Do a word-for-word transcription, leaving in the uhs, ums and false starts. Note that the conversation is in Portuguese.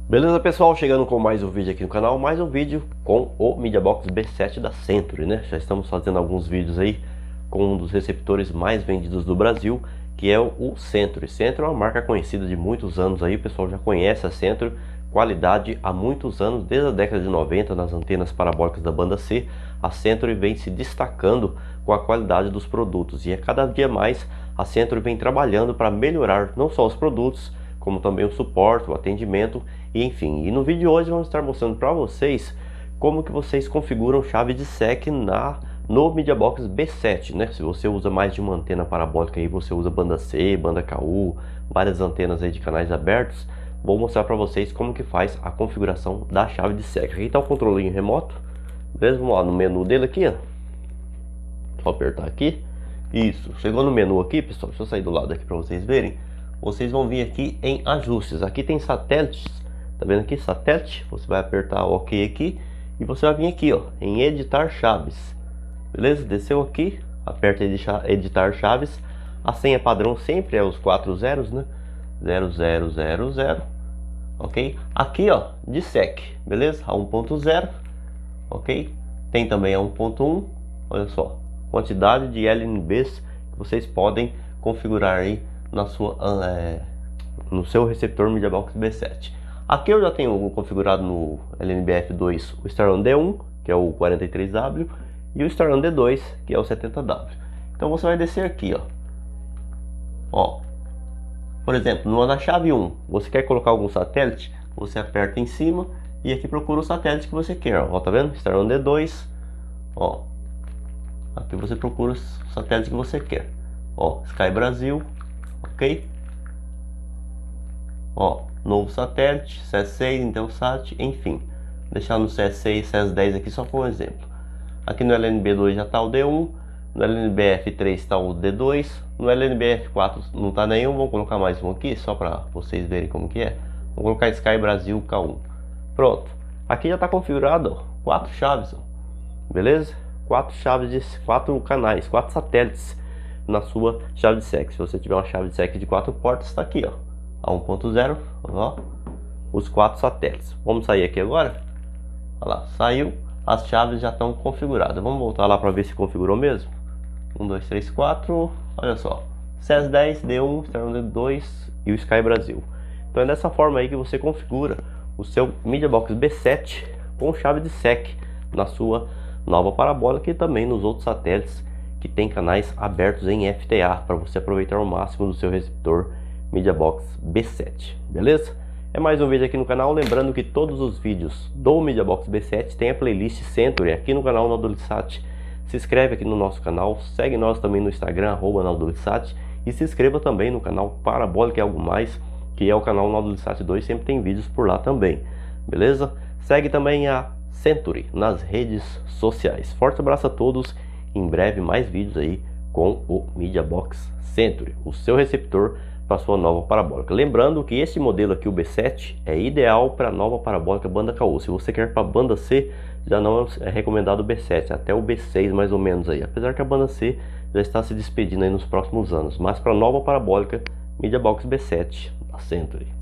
Beleza, pessoal? Chegando com mais um vídeo aqui no canal, mais um vídeo com o MediaBox B sete da Century, né? Já estamos fazendo alguns vídeos aí com um dos receptores mais vendidos do Brasil, que é o Century. Century é uma marca conhecida de muitos anos aí, o pessoal já conhece a Century, qualidade há muitos anos, desde a década de noventa, nas antenas parabólicas da banda C, a Century vem se destacando com a qualidade dos produtos, e a cada dia mais a Century vem trabalhando para melhorar não só os produtos, como também o suporte, o atendimento, e enfim. E no vídeo de hoje vamos estar mostrando para vocês como que vocês configuram chave de S E C na no MediaBox B sete, né? Se você usa mais de uma antena parabólica aí, você usa banda C, banda K U, várias antenas aí de canais abertos, vou mostrar para vocês como que faz a configuração da chave de S E C. Aqui está o controlinho remoto, beleza? Vamos lá no menu dele aqui, ó. Só apertar aqui. Isso, chegou no menu aqui, pessoal, deixa eu sair do lado aqui para vocês verem. Vocês vão vir aqui em ajustes, aqui tem satélites, tá vendo aqui, satélite, você vai apertar OK aqui e você vai vir aqui, ó, em editar chaves, beleza? Desceu aqui, aperta editar chaves, a senha padrão sempre é os quatro zeros, né, zero zero zero zero, ok? Aqui, ó, de S E C, beleza? A um ponto zero, ok? Tem também a um ponto um, olha só, quantidade de L N Bs que vocês podem configurar aí na sua, é, no seu receptor MediaBox B sete. Aqui eu já tenho configurado no L N B F dois o StarOne D um, que é o quarenta e três W, e o StarOne D dois, que é o setenta W. Então você vai descer aqui, ó. Ó, por exemplo, na chave um, você quer colocar algum satélite, você aperta em cima e aqui procura o satélite que você quer, ó, tá vendo? StarOne D dois, ó. Aqui você procura o satélite que você quer, ó, Sky Brasil. Ok? Ó, novo satélite, C S seis, Intelsat, enfim. Deixar no C S seis, C S dez aqui só como exemplo. Aqui no L N B dois já está o D um, no L N B F três está o D dois, no L N B F quatro não está nenhum, vamos colocar mais um aqui, só para vocês verem como que é. Vou colocar Sky Brasil K um. Pronto. Aqui já está configurado, ó, quatro chaves, ó. Beleza? Quatro chaves de quatro canais, quatro satélites na sua chave de S E C. Se você tiver uma chave de S E C de quatro portas, está aqui, ó, a um ponto zero, ó, os quatro satélites. Vamos sair aqui agora. Olha lá, saiu, as chaves já estão configuradas. Vamos voltar lá para ver se configurou mesmo. um, dois, três, quatro, olha só, C S dez, D um, StarOne D dois e o Sky Brasil. Então é dessa forma aí que você configura o seu MediaBox B sete com chave de S E C na sua nova parabólica e também nos outros satélites que tem canais abertos em F T A, para você aproveitar o máximo do seu receptor MediaBox B sete, beleza? É mais um vídeo aqui no canal, lembrando que todos os vídeos do MediaBox B sete tem a playlist Century aqui no canal Naudolisat. Se inscreve aqui no nosso canal, segue nós também no Instagram, arroba Naudolisat, e se inscreva também no canal Parabólica e Algo Mais, que é o canal Naudolisat dois, sempre tem vídeos por lá também, beleza? Segue também a Century nas redes sociais. Forte abraço a todos. Em breve mais vídeos aí com o MediaBox Century, o seu receptor para sua nova parabólica. Lembrando que esse modelo aqui, o B sete, é ideal para a nova parabólica banda K U. Se você quer para banda C, já não é recomendado o B sete, até o B seis mais ou menos aí. Apesar que a banda C já está se despedindo aí nos próximos anos, mas para a nova parabólica, MediaBox B sete da Century.